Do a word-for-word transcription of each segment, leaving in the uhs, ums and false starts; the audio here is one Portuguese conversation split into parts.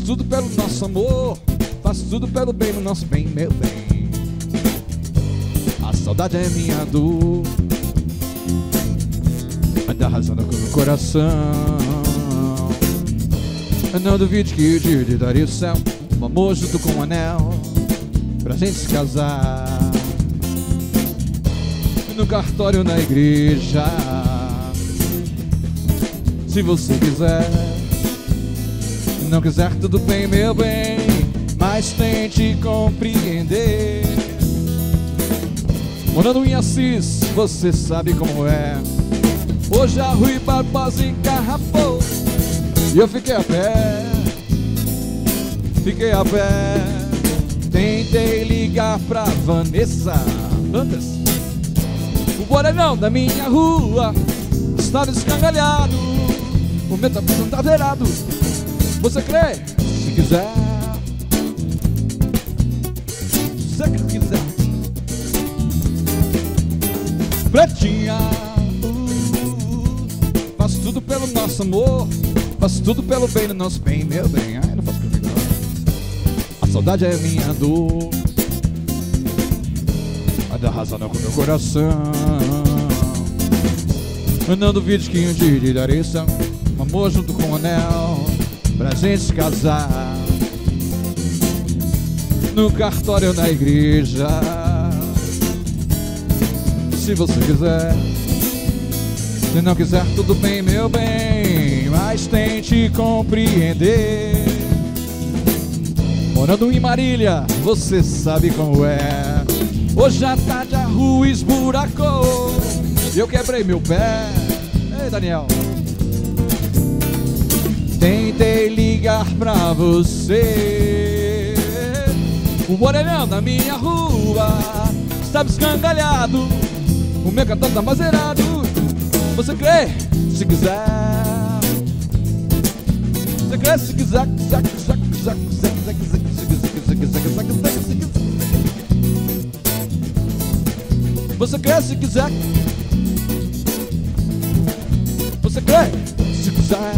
tudo pelo nosso amor, faço tudo pelo bem do nosso bem, meu bem. A saudade é minha dor, anda arrasando com o meu coração. Eu não duvido que o dia lhe daria o céu, um amor junto com um anel, pra gente se casar. No cartório, na igreja, se você quiser. Não quiser, tudo bem, meu bem, mas tente compreender. Morando em Assis, você sabe como é. Hoje a Rui Barbosa encarrapou e eu fiquei a pé, fiquei a pé. Tentei ligar pra Vanessa antes. O morenão da minha rua estava escangalhado, o meu tá taverado. Você crê? Se quiser, se você quiser. Pretinha, uh, uh, faço tudo pelo nosso amor, faço tudo pelo bem do nosso bem, meu bem. Ai, não faço comigo não. A saudade é minha dor, anda arrasando com meu coração. Eu não duvido que um dia lhe darei um amor junto com um anel, pra gente se casar. No cartório, na igreja, se você quiser. Se não quiser, tudo bem, meu bem, mas tente compreender. Morando em Marília, você sabe como é. Hoje à tarde a rua esburacou e eu quebrei meu pé. Ei, Daniel, tentei ligar pra você. O morenão da minha rua estava escangalhado, o meu cartão tá maserado. Você crê? Se quiser. Você crê? Se quiser, quiser, quiser, quiser, quiser, quiser, quiser, quiser, quiser, quiser, quiser, quiser, quiser. Você crê? Se quiser. Você crê? Se quiser.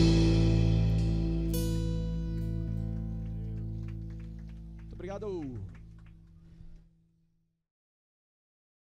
Obrigado.